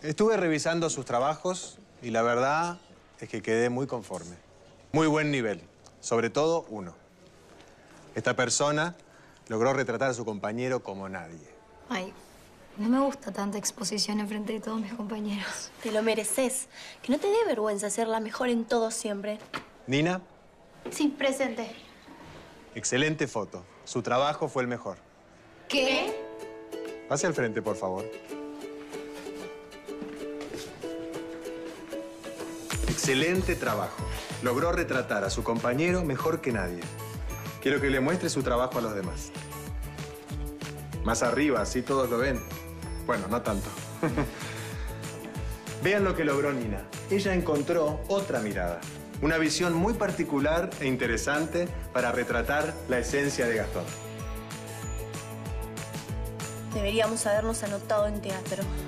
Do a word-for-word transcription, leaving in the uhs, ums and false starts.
Estuve revisando sus trabajos y la verdad es que quedé muy conforme. Muy buen nivel, sobre todo uno. Esta persona logró retratar a su compañero como nadie. Ay, no me gusta tanta exposición en frente de todos mis compañeros. Te lo mereces. Que no te dé vergüenza ser la mejor en todo siempre. Nina. Sí, presente. Excelente foto. Su trabajo fue el mejor. ¿Qué? Pase al frente, por favor. Excelente trabajo. Logró retratar a su compañero mejor que nadie. Quiero que le muestre su trabajo a los demás. Más arriba, así todos lo ven. Bueno, no tanto. Vean lo que logró Nina. Ella encontró otra mirada. Una visión muy particular e interesante para retratar la esencia de Gastón. Deberíamos habernos anotado en teatro.